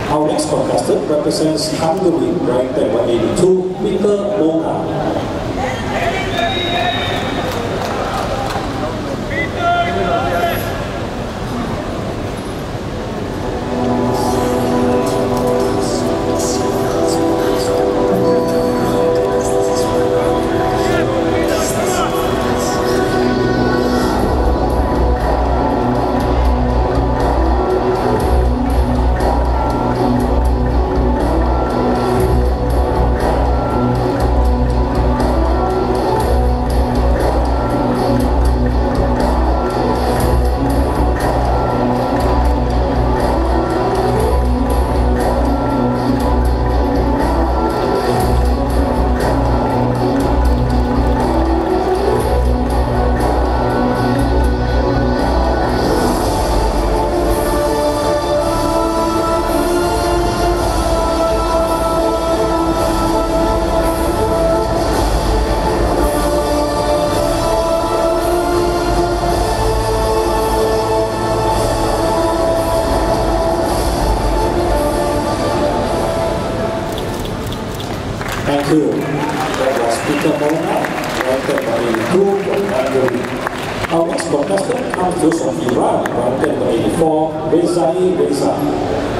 Our next contestant represents Hungary, ranked at 182, Molnar. Thank you. That was Peter Molnar, ranked by 82 from Hungary. Our next contestant comes from Iran, ranked by 84, Reza.